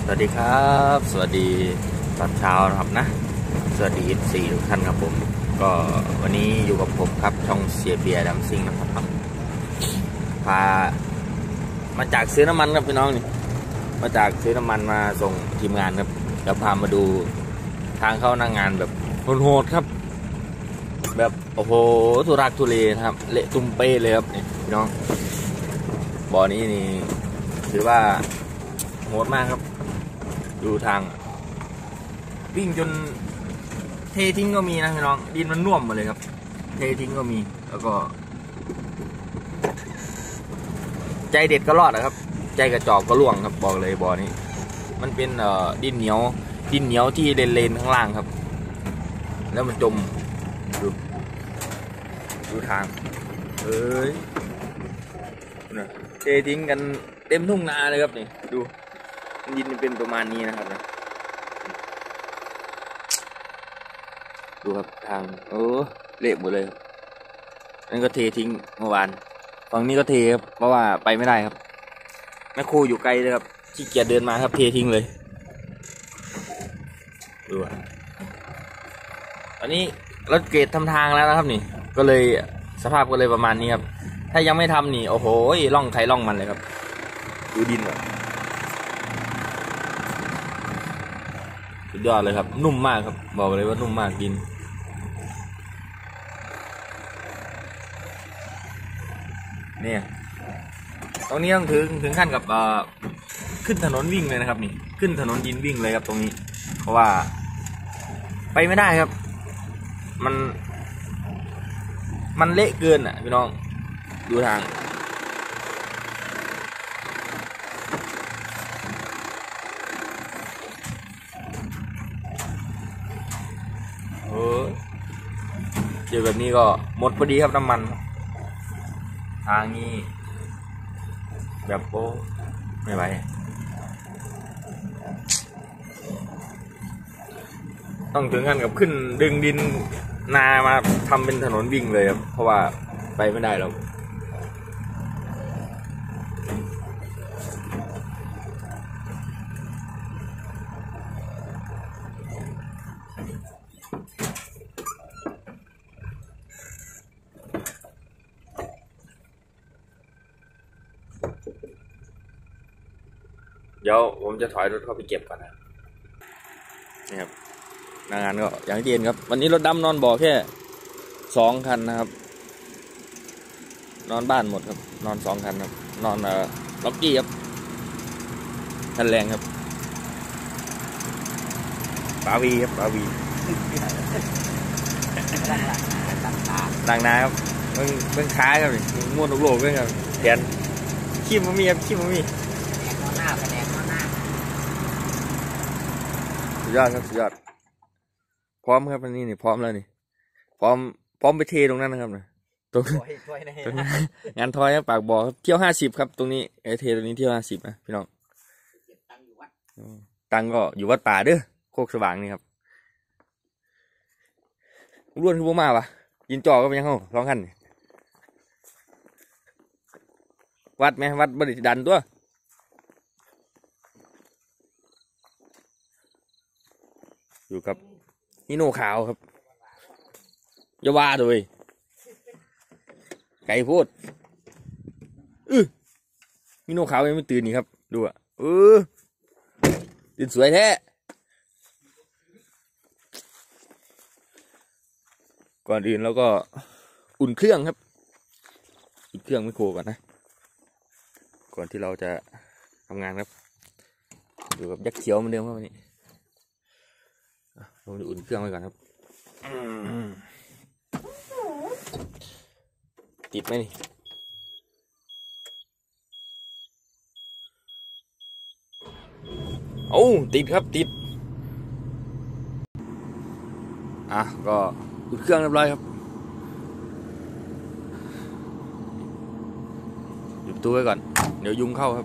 วัสดีครับสวัสดีตอนเช้านะครับนะสวัสดี4ทุกท่านครับผมก็วันนี้อยู่กับผมครับช่องเสียเบียร์ดำซิงนะครับพามาจากซื้อน้ำมันครับพี่น้องนี่มาจากซื้อน้ำมันมาส่งทีมงานครับแล้วพามาดูทางเข้าหน้างานแบบโหดๆครับแบบโอ้โหทุรักทุเลครับเละตุ้มเป้เลยครับนี่พี่น้องบ่อนี้นี่ถือว่าโหดมากครับดูทางวิ่งจนเททิ้งก็มีนะพี่น้องดินมันน่วมหมดเลยครับเททิ้งก็มีแล้วก็ใจเด็ดก็รอดนะครับใจกระจอกก็ล่วงครับบอกเลยบ่อนี้มันเป็นดินเหนียวที่เลนข้างล่างครับแล้วมันจมดูทางเอ้ยเททิ้งกันเต็มทุ่งนาเลยครับนี่ดูดินเป็นประมาณนี้นะครับนะดูครับทางเละหมดเลยนั่นก็เททิ้งเมื่อวานฝั่งนี้ก็เทครับเพราะว่าไปไม่ได้ครับแม่ครูอยู่ไกลเลยครับขี้เกียจเดินมาครับเททิ้งเลยดูอันนี้รถเกรดทำทางแล้วนะครับนี่ก็เลยสภาพก็เลยประมาณนี้ครับถ้ายังไม่ทำนี่โอ้โหล่องใครล่องมันเลยครับดูดินแบบสุดยอดเลยครับนุ่มมากครับบอกเลยว่านุ่มมากดินเนี่ยตรงนี้ต้องถึงขั้นกับขึ้นถนนวิ่งเลยนะครับนี่ขึ้นถนนดินวิ่งเลยครับตรงนี้เพราะว่าไปไม่ได้ครับมันเละเกินอ่ะพี่น้องดูทางเจอแบบนี้ก็หมดพอดีครับน้ำมันทางนี้แบบโอ้ไม่ไหวต้องถึงขั้นกับขึ้นดึงดินนามาทำเป็นถนนวิ่งเลยครับเพราะว่าไปไม่ได้แล้วเดี๋ยวผมจะถอยรถเข้าไปเก็บก่อนนะนี่ครับหน้างานก็อย่างที่เห็นครับวันนี้รถดำนอนบ่อแค่2 คันนะครับนอนบ้านหมดครับนอน2 คันครับนอนล็อกกี้ครับคันแรงครับปาวีครับปาวีดังนาครับเพิ่งค้าครับม้วนลูกโลกด้วยครับแขนขี้มันมีครับขี้มันมีสุดยอดครับสุดยอดพร้อมครับวันนี้นี่พร้อมแล้วนี่พร้อมไปเทตรงนั้นนะครับนะตรงงานทอยครับปากบ่อครับเที่ยว50ครับตรงนี้ไอเทตรงนี้เที่ยว50นะพี่น้องตังก็อยู่วัดป่าเด้อโคกสว่างนี่ครับร่วนขึ้นพวกมาปะยินจ่อก็เป็นยังไงลองขันวัดไหมวัดบริดันตัวอยู่กับฮิโน่ขาวครับยาว่าด้วยไก่พูดฮิโน่ขาวยังไม่ตื่นนี่ครับดูอ่ะตื่นสวยแท้ก่อนอื่นแล้วก็อุ่นเครื่องครับอุ่นเครื่องไม่โคก่อนนะก่อนที่เราจะทำงานครับอยู่กับยักษ์เขียวเหมือนเดิมครับวันนี้เราจะอุ่นเครื่องไว้ก่อนครับติดไหมนี่โอ้ติดครับติดก็อุ่นเครื่องเรียบร้อยครับปิดประตูไว้ก่อนเดี๋ยวยุงเข้าครับ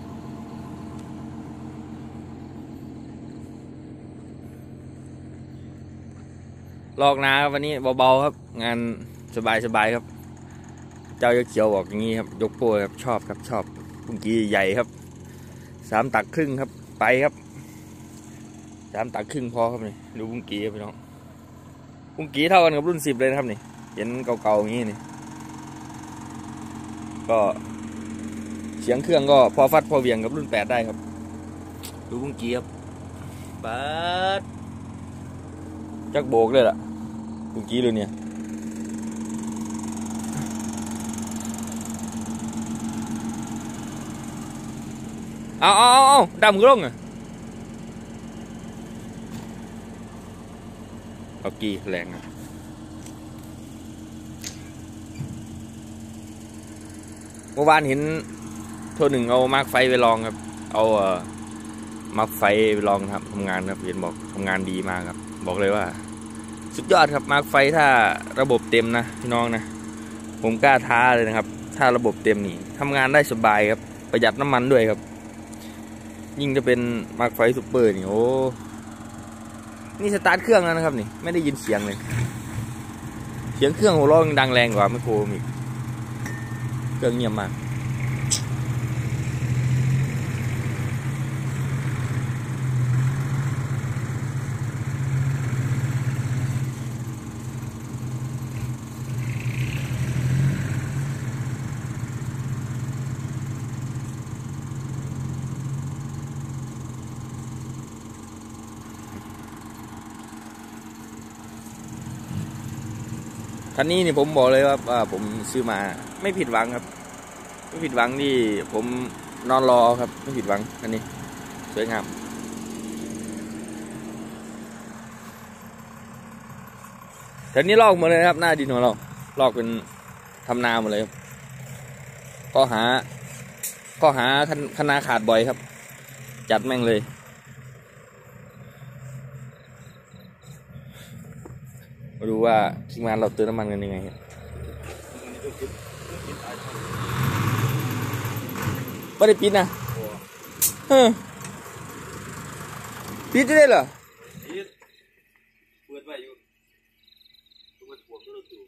ลอกนาครับวันนี้เบาๆครับงานสบายๆครับเจ้ายักษ์เขียวบอกอย่างนี้ครับยกโป้ครับชอบครับชอบเมื่อกี้ใหญ่ครับ3 ตักครึ่งครับไปครับ 3 ตักครึ่งพอครับนี่ดูบุ้งกี้พี่น้องบุ้งกี้เท่ากันกับรุ่น10เลยนะครับนี่เห็นเก่าๆอย่างนี้นี่ก็เสียงเครื่องก็พอฟัดพอเวียงกับรุ่น8ได้ครับดูบุ้งกี้ครับปัดจักโบกเลยล่ะบุ้งกี้เลยเนี่ยเอาดำกล้องอ่ะเอากีแรงอ่ะเมื่อวานเห็นโทษหนึ่งเอามาร์กไฟไปลองครับเอามาร์กไฟไปลองครับทำงานครับเห็นบอกทำงานดีมากครับบอกเลยว่าสุดยอดครับมาร์กไฟถ้าระบบเต็มนะพี่น้องนะผมกล้าท้าเลยนะครับถ้าระบบเต็มนี่ทำงานได้สบายครับประหยัดน้ำมันด้วยครับยิ่งจะเป็นมาร์กไฟซูเปอร์นี่โอ้นี่สตาร์ทเครื่องแล้วนะครับนี่ไม่ได้ยินเสียงเลยเสียงเครื่องหัวเราะยังดังแรงกว่าไมโครอีกเครื่องเงียบมากคันนี้นี่ผมบอกเลยว่าผมซื้อมาไม่ผิดหวังครับไม่ผิดหวังที่ผมนอนรอครับไม่ผิดหวังคันนี้สวยงามแถวนี้ลอกหมดเลยครับหน้าดินของเราลอกเป็นทำนาหมดเลยครับก็หาคณาขาดบ่อยครับจัดแม่งเลยมาดูว่าทีมงานเราเติมน้ำมันกันยังไงไม่ได้ปิดนะปิดได้เหรอเปิดไว้อยู่เปิดหัวก็รู้ตัว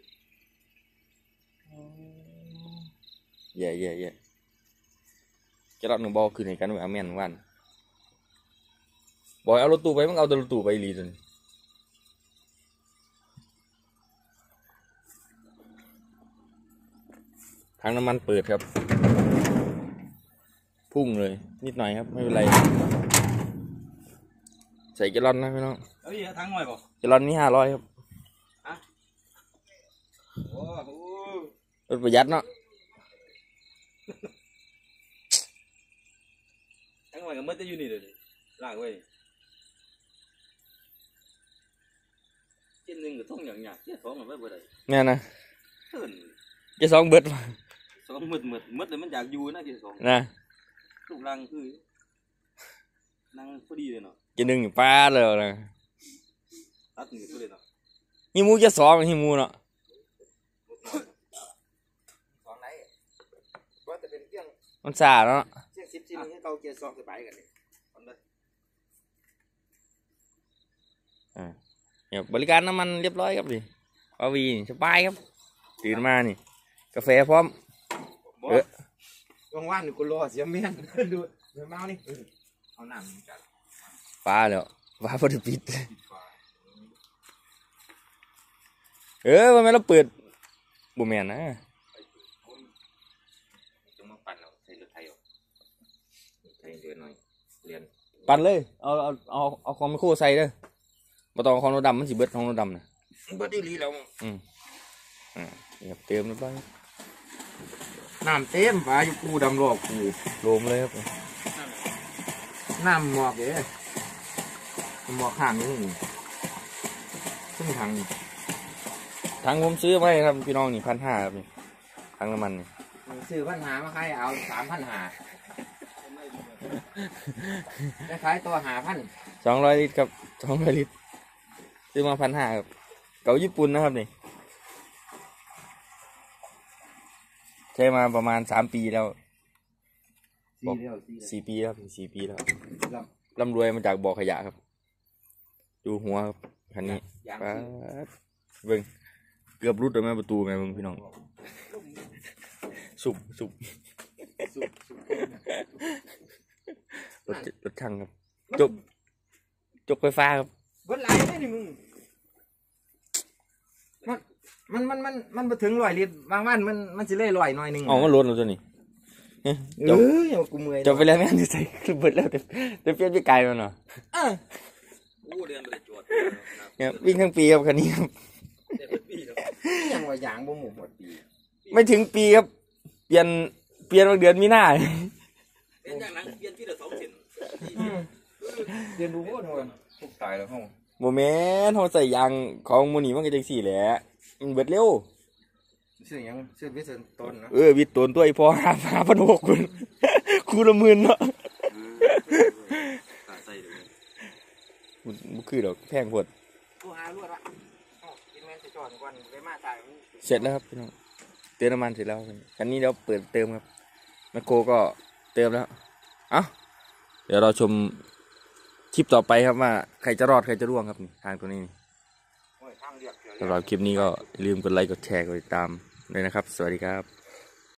เย่จะรับหนึ่งบอลคืนในการเอาแม่นวันบอยเอารถตู้ไปมันเอารถตู้ไปรีจนทางน้ำมันเปิดครับพุ่งเลยนิดหน่อยครับไม่เป็นไรใส่แกลลอนนะพี่น้องเอาอีกทั้งหน่อยบอกแกลลอนนี่500ครับรถประหยัดเนาะทั้งหน่อยก็ไม่ได้อยู่นี่เลยล่างไว้เจ็ดหนึ่งก็ท่องอย่างเจ็ดสองมันไม่เบิดเลยเนี่ยนะเจ็ดสองเบิดสองมืดเลยมันอยากอยู่นะเจ็ดสองนะลูกรังคือนั่งพอดีเลยเนาะเจ็ดหนึ่งอยู่ป้าเลยนะตัดหนึ่งเลยเนาะหิมูจะสองหิมูเนาะสองไหนว่าจะเป็นเรื่องมันสาเนาะเรื่อง10 ชิ้นให้เขาเจ็ดสองสบายกันเลยเนี่ยบริการน้ำมันเรียบร้อยครับดิปาวีสบายครับตื่นมานี่กาแฟพร้อมว่างๆนี่กูรอเสียเมียนดูเมานี่เอาหนังฟ้าแล้วฟ้าพอดีปิดวันนี้เราเปิดบุเมียนนะจงมาปั่นเราใช้รถไทยใช้เยอะหน่อยเรียนปั่นเลยเอาคอมโคใส่เลยมาต่อคอมโนดำมันสิเบิดคอมโนดำนะเบิดดีลีแล้วเติมนิดหน่อยน้ำเต็มฟ้าอยู่กูดำรอบกูโลมเลยครับน้ำหมอกเลยหมอกข้างนี่ซึ่งถังผมซื้อไว้ครับพี่น้องนี่1,500ครับนี่ถังน้ำมันนี่ซื้อ1,500มาขายเอา3,500ได้ขายตัว5,000 200 ลิตรครับ200 ลิตรซื้อมา1,500ครับเก่าญี่ปุ่นนะครับนี่ใช้มาประมาณ3 ปีแล้ว4 ปีแล้ว4 ปีแล้วร่ำรวยมาจากบ่อขยะครับดูหัวครับคันนี้เบิ่งเกือบรุดเลยแม่ประตูแม่เบิ่งพี่น้องสุบรถช่างครับจบจกไฟฟ้าครับเบิดหลายเลยนี่มึงมันมาถึง100 ลิตรบางวันมันจะเล่100หน่อยนึงอ๋อมันล้นแล้วตัวนี้กูเมื่อยจะไปแล้วแม่ใส่เบิดแล้วแต่เปลี่ยนไปไกลมันเนาะเดือนไปจวดเนี่ยวิ่งทั้งปีครับคันนี้ครับยังว่าอย่างบ่หมู่หมดปีไม่ถึงปีครับเปลี่ยนเดือนมีนาเปลี่ยนอย่างนั้นเปลี่ยนที่ละ2 เซนเปลี่ยนดูโคตรโหดทุกตายแล้วเฮาโมเมนต์เขาใส่ยางของมูนี่มันก็จังสี่แหละมันเบิดเร็วเสื้อยังเสื้อวิเศษต้นนะวิตต้นตัวไอ้พอ5,600คูละ10,000เนาะมันคือดอกแพงพดกูหาลวดละกินแม่สิจอดก่อนไปมาถ่ายเสร็จแล้วครับพี่น้องเติมน้ำมันเสร็จแล้วคันนี้เราเปิดเติมครับแมคโครก็เติมแล้วเดี๋ยวเราชมคลิปต่อไปครับว่าใครจะรอดใครจะร่วงครับทางตัวนี้สำหรับคลิปนี้ก็อย่าลืมกดไลค์กดแชร์กดติดตามเลยนะครับสวัสดีครับ